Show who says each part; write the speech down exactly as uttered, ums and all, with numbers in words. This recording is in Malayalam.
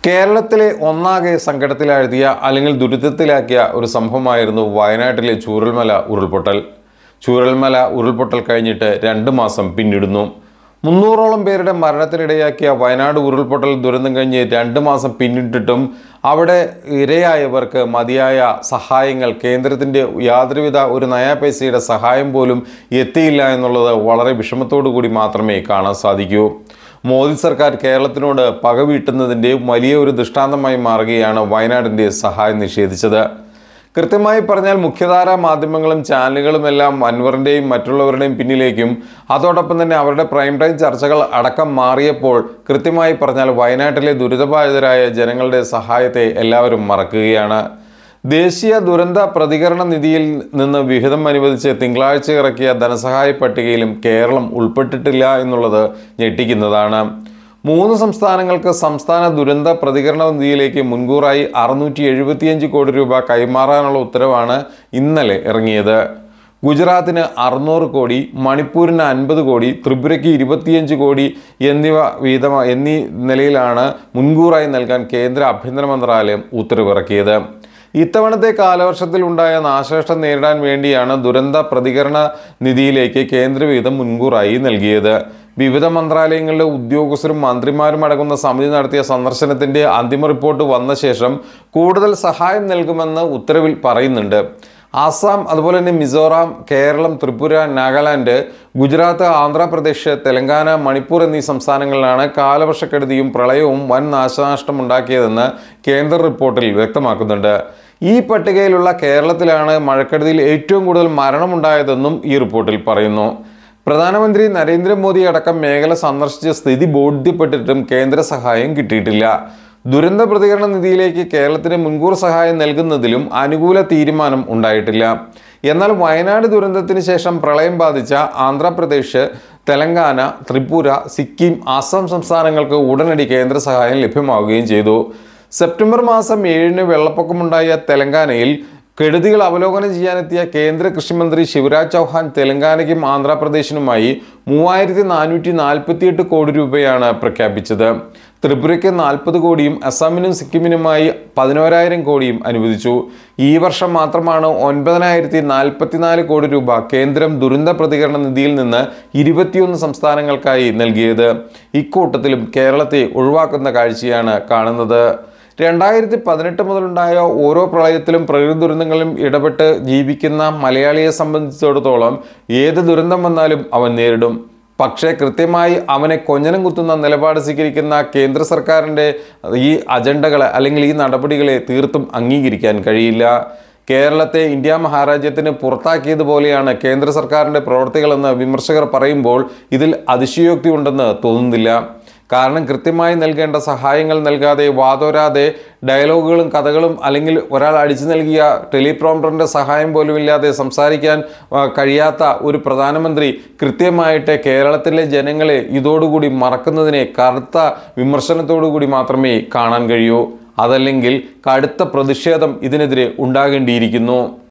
Speaker 1: കേരളത്തിലെ ഒന്നാകെ സങ്കടത്തിലാഴ്ത്തിയ അല്ലെങ്കിൽ ദുരിതത്തിലാക്കിയ ഒരു സംഭവമായിരുന്നു വയനാട്ടിലെ ചൂരൽമല ഉരുൾപൊട്ടൽ. ചൂരൽമല ഉരുൾപൊട്ടൽ കഴിഞ്ഞിട്ട് രണ്ട് മാസം പിന്നിടുന്നു. മുന്നൂറോളം പേരുടെ മരണത്തിനിടയാക്കിയ വയനാട് ഉരുൾപൊട്ടൽ ദുരന്തം കഴിഞ്ഞ് രണ്ട് മാസം പിന്നിട്ടിട്ടും അവിടെ ഇരയായവർക്ക് മതിയായ സഹായങ്ങൾ, കേന്ദ്രത്തിൻ്റെ യാതൊരുവിധ ഒരു നയാ പൈസയുടെ സഹായം പോലും എത്തിയില്ല എന്നുള്ളത് വളരെ വിഷമത്തോടു കൂടി മാത്രമേ കാണാൻ സാധിക്കൂ. മോദി സർക്കാർ കേരളത്തിനോട് പക വീട്ടുന്നതിൻ്റെ വലിയ ഒരു ദൃഷ്ടാന്തമായി മാറുകയാണ് വയനാടിൻ്റെ സഹായം നിഷേധിച്ചത്. കൃത്യമായി പറഞ്ഞാൽ മുഖ്യധാരാ മാധ്യമങ്ങളും ചാനലുകളും എല്ലാം അൻവറിൻ്റെയും മറ്റുള്ളവരുടെയും പിന്നിലേക്കും അതോടൊപ്പം തന്നെ അവരുടെ പ്രൈം ടൈം ചർച്ചകൾ അടക്കം മാറിയപ്പോൾ കൃത്യമായി പറഞ്ഞാൽ വയനാട്ടിലെ ദുരിതബാധിതരായ ജനങ്ങളുടെ സഹായത്തെ എല്ലാവരും മറക്കുകയാണ്. ദേശീയ ദുരന്ത പ്രതികരണ നിധിയിൽ നിന്ന് വിഹിതം അനുവദിച്ച് തിങ്കളാഴ്ച ഇറക്കിയ ധനസഹായ പട്ടികയിലും കേരളം ഉൾപ്പെട്ടിട്ടില്ല എന്നുള്ളത് ഞെട്ടിക്കുന്നതാണ്. മൂന്ന് സംസ്ഥാനങ്ങൾക്ക് സംസ്ഥാന ദുരന്ത പ്രതികരണ നിധിയിലേക്ക് മുൻകൂറായി അറുന്നൂറ്റി എഴുപത്തിയഞ്ച് കോടി രൂപ കൈമാറാനുള്ള ഉത്തരവാണ് ഇന്നലെ ഇറങ്ങിയത്. ഗുജറാത്തിന് അറുന്നൂറ് കോടി, മണിപ്പൂരിന് അൻപത് കോടി, ത്രിപുരയ്ക്ക് ഇരുപത്തിയഞ്ച് കോടി എന്നിവ വീതം എന്നീ നിലയിലാണ് മുൻകൂറായി നൽകാൻ കേന്ദ്ര ആഭ്യന്തര മന്ത്രാലയം ഉത്തരവിറക്കിയത്. ഇത്തവണത്തെ കാലവർഷത്തിൽ ഉണ്ടായ നാശനഷ്ടം നേരിടാൻ വേണ്ടിയാണ് ദുരന്ത പ്രതികരണ നിധിയിലേക്ക് കേന്ദ്രവിഹിതം മുൻകൂറായി നൽകിയത്. വിവിധ മന്ത്രാലയങ്ങളിലെ ഉദ്യോഗസ്ഥരും മന്ത്രിമാരും അടങ്ങുന്ന സമിതി നടത്തിയ സന്ദർശനത്തിൻ്റെ അന്തിമ റിപ്പോർട്ട് വന്ന ശേഷം കൂടുതൽ സഹായം നൽകുമെന്ന് ഉത്തരവിൽ പറയുന്നുണ്ട്. ആസാം, അതുപോലെ തന്നെ മിസോറാം, കേരളം, ത്രിപുര, നാഗാലാൻഡ്, ഗുജറാത്ത്, ആന്ധ്രാപ്രദേശ്, തെലങ്കാന, മണിപ്പൂർ എന്നീ സംസ്ഥാനങ്ങളിലാണ് കാലവർഷക്കെടുതിയും പ്രളയവും വൻ നാശനഷ്ടം ഉണ്ടാക്കിയതെന്ന് കേന്ദ്ര റിപ്പോർട്ടിൽ വ്യക്തമാക്കുന്നുണ്ട്. ഈ പട്ടികയിലുള്ള കേരളത്തിലാണ് മഴക്കെടുതിയിൽ ഏറ്റവും കൂടുതൽ മരണമുണ്ടായതെന്നും ഈ റിപ്പോർട്ടിൽ പറയുന്നു. പ്രധാനമന്ത്രി നരേന്ദ്രമോദി അടക്കം മേഖല സന്ദർശിച്ച് സ്ഥിതി ബോധ്യപ്പെട്ടിട്ടും കേന്ദ്ര സഹായം കിട്ടിയിട്ടില്ല. ദുരന്ത പ്രതികരണ നിധിയിലേക്ക് കേരളത്തിന് മുൻകൂർ സഹായം നൽകുന്നതിലും അനുകൂല തീരുമാനം ഉണ്ടായിട്ടില്ല. എന്നാൽ വയനാട് ദുരന്തത്തിന് ശേഷം പ്രളയം ബാധിച്ച ആന്ധ്രാപ്രദേശ്, തെലങ്കാന, ത്രിപുര, സിക്കിം, ആസാം സംസ്ഥാനങ്ങൾക്ക് ഉടനടി കേന്ദ്ര സഹായം ലഭ്യമാവുകയും ചെയ്തു. സെപ്റ്റംബർ മാസം ഏഴിന് വെള്ളപ്പൊക്കമുണ്ടായ തെലങ്കാനയിൽ കെടുതികൾ അവലോകനം ചെയ്യാനെത്തിയ കേന്ദ്ര കൃഷിമന്ത്രി ശിവരാജ് ചൗഹാൻ തെലങ്കാനയ്ക്കും ആന്ധ്രാപ്രദേശിനുമായി മൂവായിരത്തി നാനൂറ്റി നാൽപ്പത്തിയെട്ട് കോടി രൂപയാണ് പ്രഖ്യാപിച്ചത്. ത്രിപുരയ്ക്ക് നാൽപ്പത് കോടിയും അസാമിനും സിക്കിമിനുമായി പതിനോരായിരം കോടിയും അനുവദിച്ചു. ഈ വർഷം മാത്രമാണ് ഒൻപതിനായിരത്തി നാൽപ്പത്തിനാല് കോടി രൂപ കേന്ദ്രം ദുരന്ത പ്രതികരണ നിധിയിൽ നിന്ന് ഇരുപത്തിയൊന്ന് സംസ്ഥാനങ്ങൾക്കായി നൽകിയത്. ഇക്കൂട്ടത്തിലും കേരളത്തെ ഒഴിവാക്കുന്ന കാഴ്ചയാണ് കാണുന്നത്. രണ്ടായിരത്തി പതിനെട്ട് മുതലുണ്ടായ ഓരോ പ്രളയത്തിലും പ്രകൃതി ദുരന്തങ്ങളിലും ഇടപെട്ട് ജീവിക്കുന്ന മലയാളിയെ സംബന്ധിച്ചിടത്തോളം ഏത് ദുരന്തം വന്നാലും അവൻ നേരിടും. പക്ഷേ കൃത്യമായി അവനെ കൊഞ്ഞനം കുത്തുന്ന നിലപാട് സ്വീകരിക്കുന്ന കേന്ദ്ര സർക്കാരിൻ്റെ ഈ അജണ്ടകളെ അല്ലെങ്കിൽ ഈ നടപടികളെ തീർത്തും അംഗീകരിക്കാൻ കഴിയില്ല. കേരളത്തെ ഇന്ത്യ മഹാരാജ്യത്തിന് പുറത്താക്കിയതുപോലെയാണ് കേന്ദ്ര സർക്കാരിൻ്റെ പ്രവർത്തികളെന്ന് വിമർശകർ പറയുമ്പോൾ ഇതിൽ അതിശയോക്തി ഉണ്ടെന്ന് തോന്നുന്നില്ല. കാരണം കൃത്യമായി നൽകേണ്ട സഹായങ്ങൾ നൽകാതെ വാതോരാതെ ഡയലോഗുകളും കഥകളും അല്ലെങ്കിൽ ഒരാൾ അടിച്ചു നൽകിയ ടെലിപ്രോംപ്റ്ററിൻ്റെ സഹായം പോലും ഇല്ലാതെ സംസാരിക്കാൻ കഴിയാത്ത ഒരു പ്രധാനമന്ത്രി കൃത്യമായിട്ട് കേരളത്തിലെ ജനങ്ങളെ ഇതോടുകൂടി മറക്കുന്നതിനെ കടുത്ത വിമർശനത്തോടു കൂടി മാത്രമേ കാണാൻ കഴിയൂ. അതല്ലെങ്കിൽ കടുത്ത പ്രതിഷേധം ഇതിനെതിരെ ഉണ്ടാകേണ്ടിയിരിക്കുന്നു.